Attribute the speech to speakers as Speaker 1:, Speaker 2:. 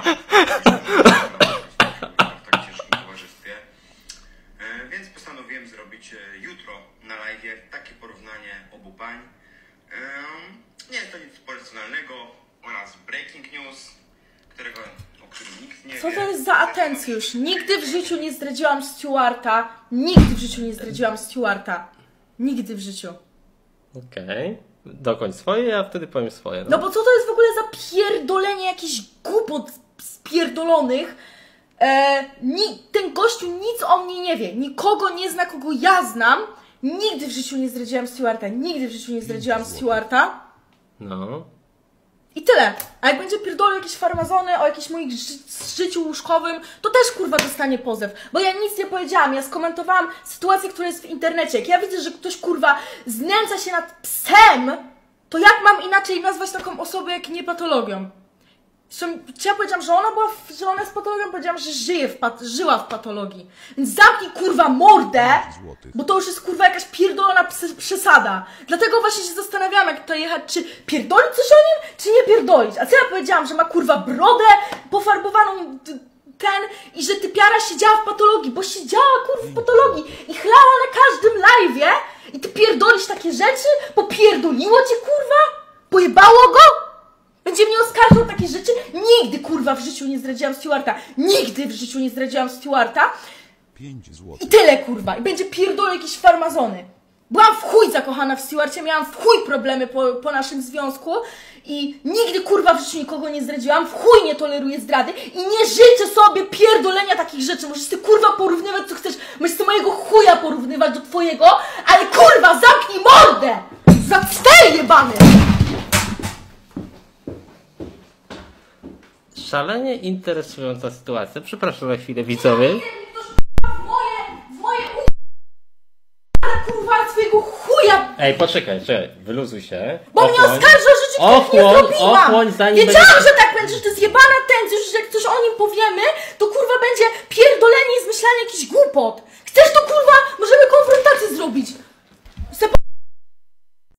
Speaker 1: w tak ciężkim towarzystwie. Więc postanowiłem zrobić jutro na live takie porównanie obu pań. Nie jest to nic personalnego oraz breaking news, o którym nikt nie wie.
Speaker 2: Co to jest za atencjusz? Nigdy w życiu nie zdradziłam Stewarta. Nigdy w życiu nie zdradziłam Stewarta. Nigdy w życiu.
Speaker 3: Okej. Dokończ swoje, a wtedy powiem swoje.
Speaker 2: No bo co to jest w ogóle za pierdolenie jakichś głupot spierdolonych? Ten gościu nic o mnie nie wie. Nikogo nie zna, kogo ja znam. Nigdy w życiu nie zdradziłam Stewarta. Nigdy w życiu nie zdradziłam Stewarta.
Speaker 3: No.
Speaker 2: I tyle. A jak będzie pierdolił jakieś farmazony o jakimś moim życiu łóżkowym, to też kurwa dostanie pozew. Bo ja nic nie powiedziałam, ja skomentowałam sytuację, która jest w internecie. Jak ja widzę, że ktoś kurwa znęca się nad psem, to jak mam inaczej nazwać taką osobę, jak nie patologią? Zresztą, czy ja powiedziałam, że ona jest patologią? Powiedziałam, że żyła w patologii. Więc zamknij kurwa mordę, bo to już jest kurwa jakaś pierdolona przesada. Dlatego właśnie się zastanawiałam, jak to jechać, czy pierdolić coś o nim, czy nie pierdolić. A co ja powiedziałam, że ma kurwa brodę pofarbowaną i że typiara siedziała w patologii, bo siedziała kurwa w patologii i chlała na każdym live'ie i ty pierdolisz takie rzeczy? Popierdoliło cię kurwa? Pojebało go? Będzie mnie oskarżał o takie rzeczy? Nigdy kurwa w życiu nie zdradziłam Stewarta. Nigdy w życiu nie zdradziłam Stewarta.
Speaker 4: 5 zł.
Speaker 2: I tyle kurwa. I będzie pierdolę jakieś farmazony. Byłam w chuj zakochana w Stewarcie, miałam w chuj problemy po naszym związku i nigdy kurwa w życiu nikogo nie zdradziłam, w chuj nie toleruję zdrady i nie życzę sobie pierdolenia takich rzeczy. Możesz ty kurwa porównywać co chcesz, możesz ty mojego chuja porównywać do twojego, ale kurwa zamknij mordę! Za cztery jebany!
Speaker 3: Szalenie interesująca sytuacja. Przepraszam na chwilę, widzowie.
Speaker 2: W moje kurwa swojego chuja!
Speaker 3: Ej, poczekaj, wyluzuj się.
Speaker 2: Bo mnie oskarżą o rzeczy, których nie zrobiłam!
Speaker 3: Ochłoń, zanim
Speaker 2: Wiedziałam,
Speaker 3: będzie...
Speaker 2: że tak będzie, że to jest jebana tendencja, że jak coś o nim powiemy, to kurwa będzie pierdolenie i zmyślanie jakichś głupot.